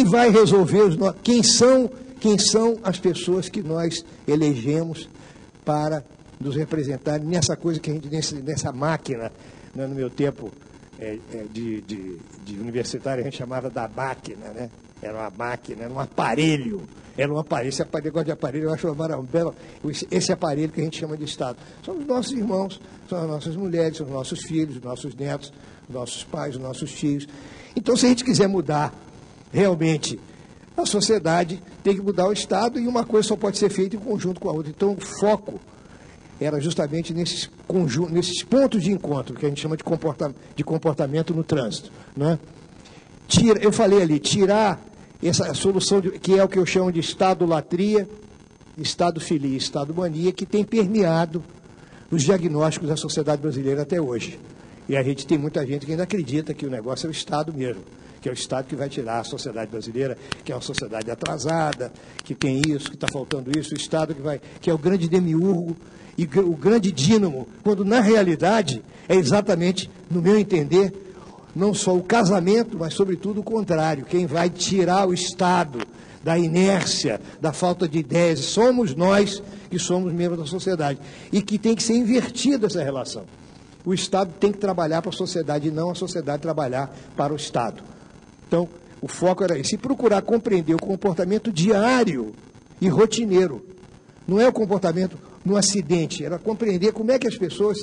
quem vai resolver, quem são as pessoas que nós elegemos para nos representarem nessa coisa que a gente, nessa máquina, né, no meu tempo de universitário, a gente chamava da máquina, né? Era uma máquina, era um aparelho. Esse aparelho, negócio de aparelho, eu acho uma bela. Esse aparelho que a gente chama de Estado. São os nossos irmãos, são as nossas mulheres, são os nossos filhos, os nossos netos, os nossos pais, os nossos tios. Então, se a gente quiser mudar realmente a sociedade, tem que mudar o Estado, e uma coisa só pode ser feita em conjunto com a outra. Então, o foco era justamente nesses pontos de encontro, que a gente chama de comportamento no trânsito, né? Eu falei ali, tirar essa solução, que é o que eu chamo de Estado-latria, Estado-filia, Estado-mania, que tem permeado os diagnósticos da sociedade brasileira até hoje. E a gente tem muita gente que ainda acredita que o negócio é o Estado mesmo, que é o Estado que vai tirar a sociedade brasileira, que é uma sociedade atrasada, que tem isso, que está faltando isso, o Estado que é o grande demiurgo e o grande dínamo, quando na realidade é exatamente, no meu entender, não só o casamento, mas sobretudo o contrário. Quem vai tirar o Estado da inércia, da falta de ideias, somos nós que somos membros da sociedade. E que tem que ser invertida essa relação. O Estado tem que trabalhar para a sociedade e não a sociedade trabalhar para o Estado. Então, o foco era esse. E procurar compreender o comportamento diário e rotineiro. Não é o comportamento no acidente, era compreender como é que as pessoas...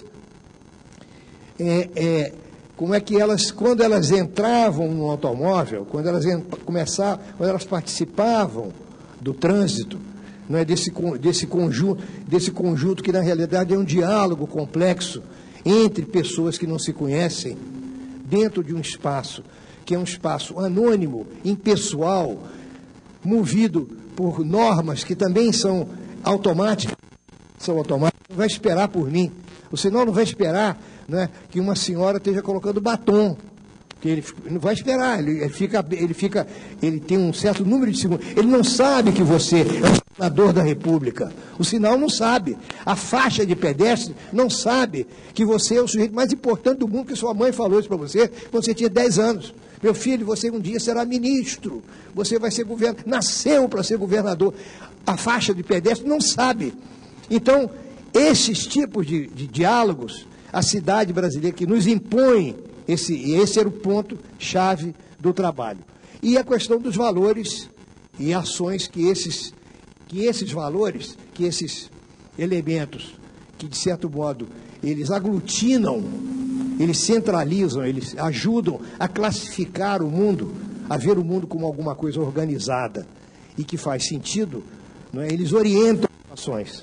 como é que elas, quando elas entravam no automóvel, quando elas participavam do trânsito, não é, desse conjunto que na realidade é um diálogo complexo entre pessoas que não se conhecem, dentro de um espaço que é um espaço anônimo, impessoal, movido por normas que também são automáticas, não vai esperar por mim, o sinal não vai esperar, né, que uma senhora esteja colocando batom, que ele não vai esperar, ele tem um certo número de segundos, ele não sabe que você é o senador da República, o sinal não sabe, a faixa de pedestre não sabe que você é o sujeito mais importante do mundo, que sua mãe falou isso para você quando você tinha 10 anos. Meu filho, você um dia será ministro, você vai ser governador, nasceu para ser governador. A faixa de pedestre não sabe. Então, esses tipos de diálogos, a cidade brasileira que nos impõe, esse era o ponto-chave do trabalho. E a questão dos valores e ações que esses valores, que esses elementos, que de certo modo eles aglutinam, eles centralizam, eles ajudam a classificar o mundo, a ver o mundo como alguma coisa organizada e que faz sentido, não é? Eles orientam as ações.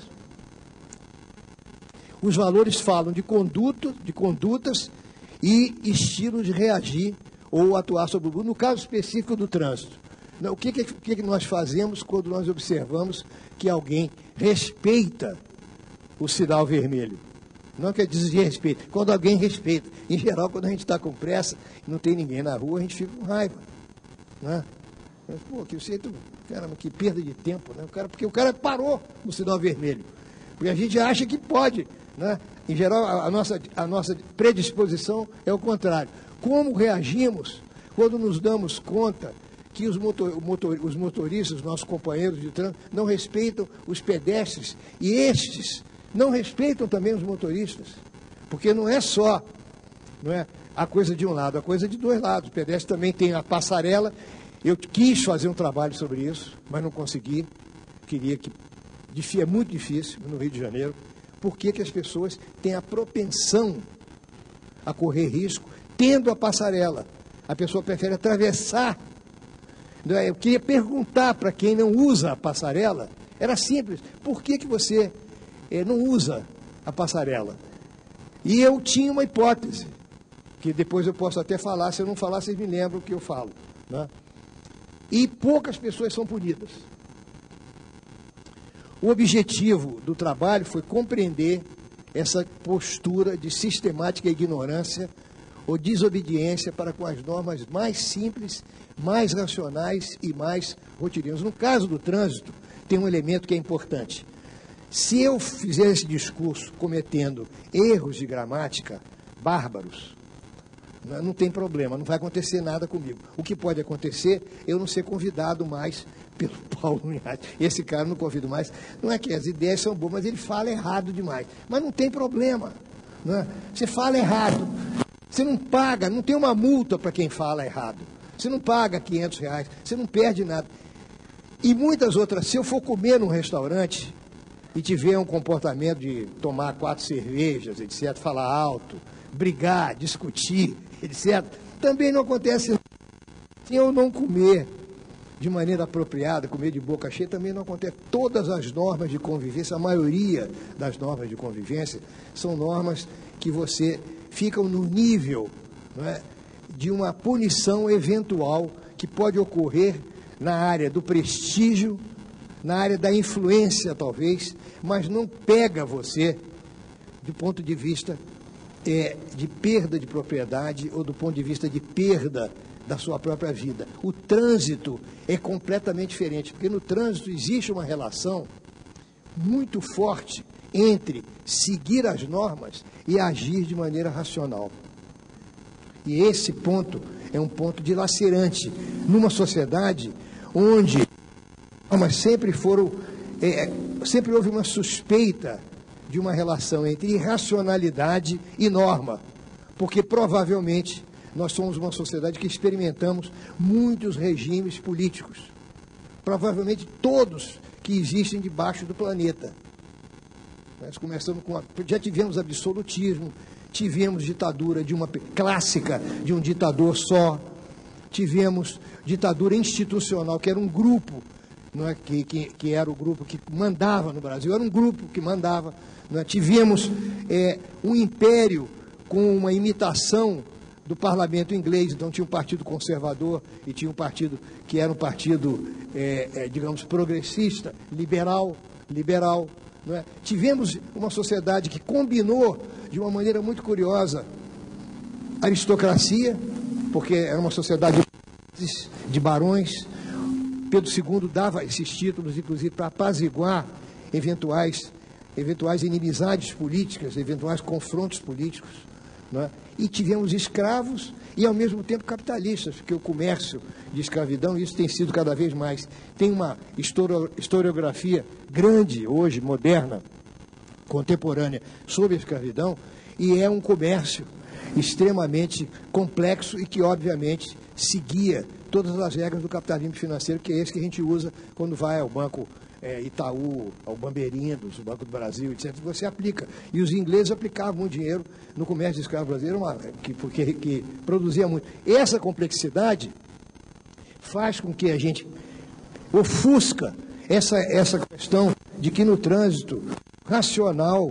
Os valores falam de condutas e estilos de reagir ou atuar sobre o mundo, no caso específico do trânsito. O que nós fazemos quando nós observamos que alguém respeita o sinal vermelho? Não quer dizer respeito, quando alguém respeita. Em geral, quando a gente está com pressa e não tem ninguém na rua, a gente fica com raiva. Né? Pô, que jeito, caramba, que perda de tempo, né? Porque o cara parou no sinal vermelho. Porque a gente acha que pode. Né? Em geral, a nossa predisposição é o contrário. Como reagimos quando nos damos conta que os motoristas, nossos companheiros de trânsito, não respeitam os pedestres e estes não respeitam também os motoristas? Porque não é só a coisa de um lado, a coisa de dois lados. O pedestre também tem a passarela. Eu quis fazer um trabalho sobre isso, mas não consegui. É muito difícil no Rio de Janeiro. Por que as pessoas têm a propensão a correr risco tendo a passarela? A pessoa prefere atravessar. Eu queria perguntar para quem não usa a passarela, era simples, por que você não usa a passarela? E eu tinha uma hipótese, que depois eu posso até falar, se eu não falar, vocês me lembram o que eu falo. Né? E poucas pessoas são punidas. O objetivo do trabalho foi compreender essa postura de sistemática ignorância ou desobediência para com as normas mais simples, mais racionais e mais rotineiras. No caso do trânsito, tem um elemento que é importante. Se eu fizer esse discurso cometendo erros de gramática bárbaros, Não tem problema, não vai acontecer nada comigo. O que pode acontecer, eu não ser convidado mais pelo Paulo Linhares. Esse cara eu não convido mais. Não é que as ideias são boas, mas ele fala errado demais. Mas não tem problema. Não é? Você fala errado. Você não paga, não tem uma multa para quem fala errado. Você não paga R$500, você não perde nada. E muitas outras, se eu for comer num restaurante e tiver um comportamento de tomar 4 cervejas, etc., falar alto, brigar, discutir, etc., também não acontece. Se eu não comer de maneira apropriada, comer de boca cheia, também não acontece. Todas as normas de convivência, a maioria das normas de convivência, são normas que você ficam no nível, não é, de uma punição eventual que pode ocorrer na área do prestígio, na área da influência, talvez, mas não pega você do ponto de vista de perda de propriedade ou do ponto de vista de perda da sua própria vida. O trânsito é completamente diferente, porque no trânsito existe uma relação muito forte entre seguir as normas e agir de maneira racional. E esse ponto é um ponto dilacerante numa sociedade onde sempre houve uma suspeita de uma relação entre irracionalidade e norma, porque provavelmente nós somos uma sociedade que experimentamos muitos regimes políticos, provavelmente todos que existem debaixo do planeta. Nós começamos já tivemos absolutismo, tivemos ditadura clássica de um ditador só, tivemos ditadura institucional, que era um grupo, não é, que era o grupo que mandava no Brasil, era um grupo que mandava. Não é? Tivemos um império com uma imitação do parlamento inglês, então tinha um partido conservador e tinha um partido que era um partido, digamos, progressista, liberal. Não é? Tivemos uma sociedade que combinou de uma maneira muito curiosa aristocracia, porque era uma sociedade de barões. Pedro II dava esses títulos, inclusive, para apaziguar eventuais inimizades políticas, eventuais confrontos políticos. Não é? E tivemos escravos e, ao mesmo tempo, capitalistas, porque o comércio de escravidão, isso tem sido cada vez mais. Tem uma historiografia grande, hoje, moderna, contemporânea, sobre a escravidão, e é um comércio extremamente complexo e que, obviamente, seguia todas as regras do capitalismo financeiro, que é esse que a gente usa quando vai ao Banco Itaú, ao Bamberindos, o Banco do Brasil, etc., você aplica. E os ingleses aplicavam muito dinheiro no comércio de escravo brasileiro, que produzia muito. Essa complexidade faz com que a gente ofusca essa questão de que no trânsito racional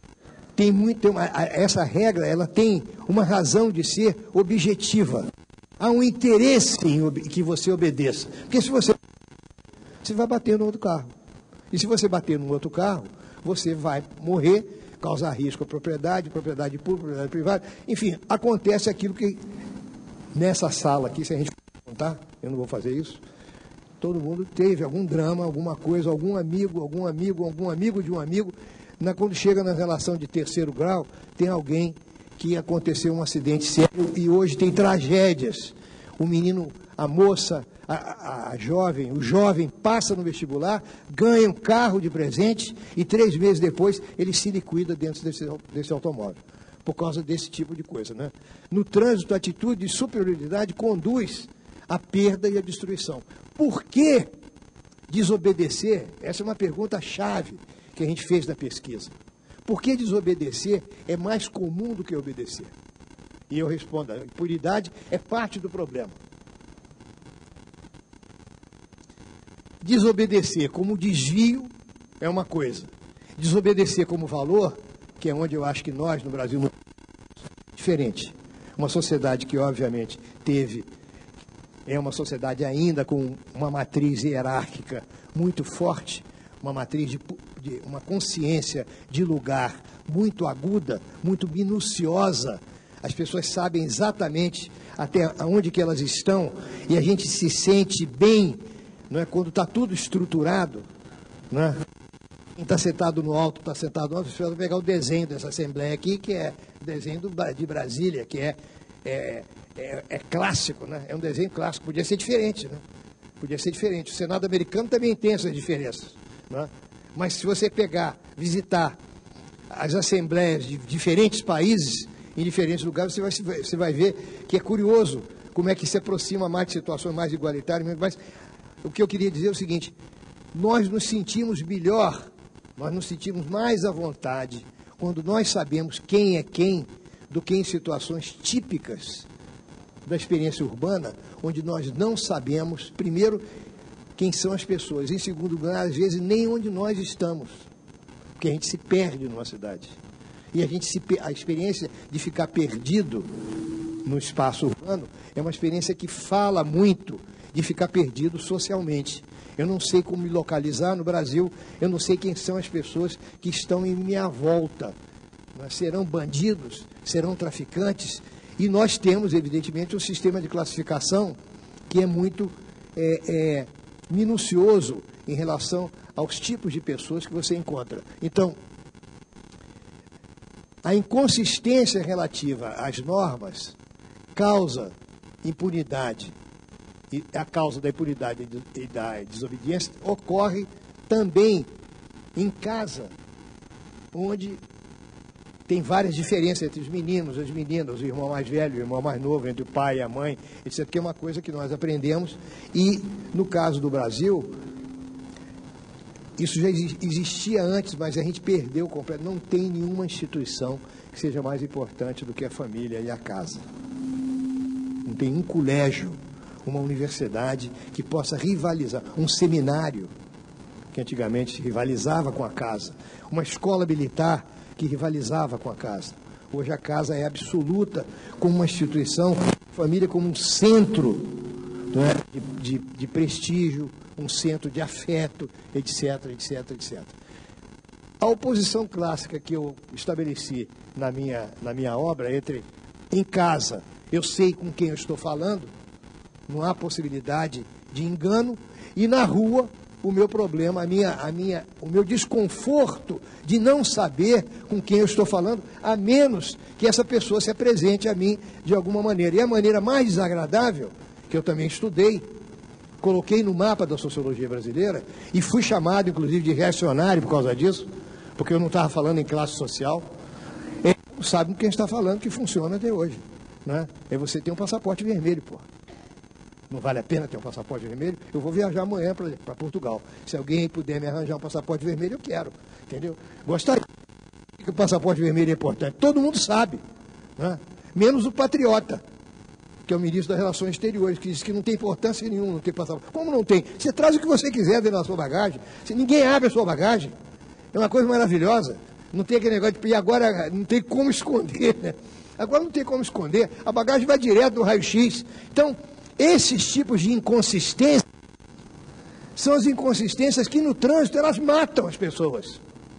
essa regra, ela tem uma razão de ser objetiva. Há um interesse em que você obedeça. Porque se você vai bater no outro carro. E se você bater no outro carro, você vai morrer, causar risco à propriedade pública, propriedade privada. Enfim, acontece aquilo que nessa sala aqui, se a gente contar, eu não vou fazer isso, todo mundo teve algum drama, alguma coisa, algum amigo de um amigo. Quando chega na relação de terceiro grau, tem alguém que aconteceu um acidente sério e hoje tem tragédias. O menino, a moça, o jovem passa no vestibular, ganha um carro de presente e 3 meses depois ele se liquida dentro desse automóvel, por causa desse tipo de coisa. Né? No trânsito, a atitude de superioridade conduz à perda e à destruição. Por que desobedecer? Essa é uma pergunta-chave que a gente fez na pesquisa. Por que desobedecer é mais comum do que obedecer? E eu respondo, a impunidade é parte do problema. Desobedecer como desvio é uma coisa. Desobedecer como valor, que é onde eu acho que nós, no Brasil, não é diferente. Uma sociedade que, obviamente, é uma sociedade ainda com uma matriz hierárquica muito forte, uma matriz de uma consciência de lugar muito aguda, muito minuciosa. As pessoas sabem exatamente até onde que elas estão e a gente se sente bem, não é, quando está tudo estruturado. Não é? Quem está sentado no alto, está sentado no alto. Você vai pegar o desenho dessa Assembleia aqui, que é o desenho de Brasília, que é é clássico, né? É um desenho clássico, podia ser diferente, né? Podia ser diferente. O Senado americano também tem essas diferenças, né? Mas se você pegar, visitar as assembleias de diferentes países, em diferentes lugares, você vai ver que é curioso como é que se aproxima mais de situações mais igualitárias. Mas o que eu queria dizer é o seguinte: nós nos sentimos melhor, nós nos sentimos mais à vontade quando nós sabemos quem é quem do que em situações típicas da experiência urbana, onde nós não sabemos, primeiro, quem são as pessoas, em segundo lugar, às vezes, nem onde nós estamos, porque a gente se perde numa cidade. E a experiência de ficar perdido no espaço urbano é uma experiência que fala muito de ficar perdido socialmente. Eu não sei como me localizar no Brasil, eu não sei quem são as pessoas que estão em minha volta. Serão bandidos, serão traficantes, e nós temos, evidentemente, um sistema de classificação que é muito minucioso em relação aos tipos de pessoas que você encontra. Então, a inconsistência relativa às normas causa impunidade. E a causa da impunidade e da desobediência ocorre também em casa, onde tem várias diferenças entre os meninos, as meninas, o irmão mais velho, o irmão mais novo, entre o pai e a mãe, etc., que é uma coisa que nós aprendemos. E, no caso do Brasil, isso já existia antes, mas a gente perdeu completamente. Não tem nenhuma instituição que seja mais importante do que a família e a casa. Não tem um colégio, uma universidade que possa rivalizar, um seminário, que antigamente rivalizava com a casa, uma escola militar que rivalizava com a casa. Hoje a casa é absoluta como uma instituição, a família como um centro, não é, de prestígio, um centro de afeto, etc, etc, etc. A oposição clássica que eu estabeleci na minha obra entre em casa, eu sei com quem eu estou falando, não há possibilidade de engano, e na rua o meu problema, o meu desconforto de não saber com quem eu estou falando, a menos que essa pessoa se apresente a mim de alguma maneira. E a maneira mais desagradável, que eu também estudei, coloquei no mapa da sociologia brasileira, e fui chamado, inclusive, de reacionário por causa disso, porque eu não estava falando em classe social, sabe com quem está falando, que funciona até hoje, né? É você ter um passaporte vermelho, pô. Não vale a pena ter um passaporte vermelho? Eu vou viajar amanhã para Portugal. Se alguém puder me arranjar um passaporte vermelho, eu quero. Entendeu? Gostaria que o passaporte vermelho é importante. Todo mundo sabe, né? Menos o patriota, que é o ministro das Relações Exteriores, que diz que não tem importância nenhuma não ter passaporte. Como não tem? Você traz o que você quiser dentro da sua bagagem. Ninguém abre a sua bagagem. É uma coisa maravilhosa. Não tem aquele negócio de... E agora não tem como esconder, né? Agora não tem como esconder. A bagagem vai direto no raio-x. Então, esses tipos de inconsistência são as inconsistências que no trânsito elas matam as pessoas.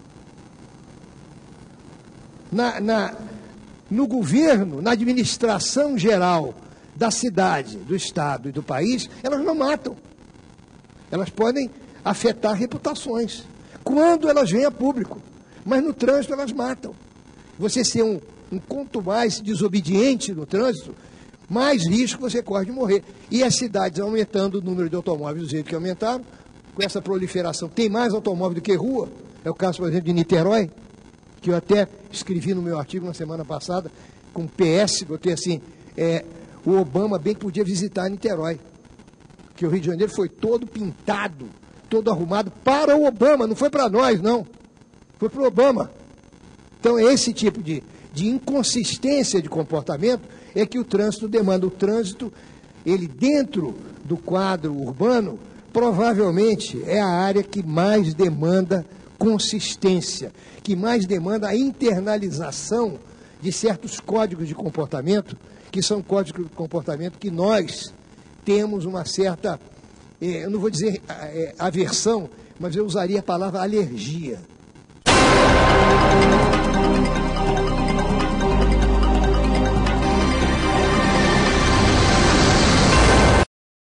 No governo, na administração geral da cidade, do estado e do país, elas não matam. Elas podem afetar reputações, quando elas vêm a público. Mas no trânsito elas matam. Você ser quanto mais desobediente no trânsito, mais risco você corre de morrer. E as cidades aumentando o número de automóveis do jeito que aumentaram, com essa proliferação, tem mais automóvel do que rua. É o caso, por exemplo, de Niterói, que eu até escrevi no meu artigo na semana passada, com PS, botei assim, o Obama bem podia visitar Niterói, que o Rio de Janeiro foi todo pintado, todo arrumado para o Obama, não foi para nós, não. Foi para o Obama. Então, esse tipo de inconsistência de comportamento é que o trânsito demanda. O trânsito, ele dentro do quadro urbano, provavelmente é a área que mais demanda consistência, que mais demanda a internalização de certos códigos de comportamento, que são códigos de comportamento que nós temos uma certa, eu não vou dizer aversão, mas eu usaria a palavra alergia.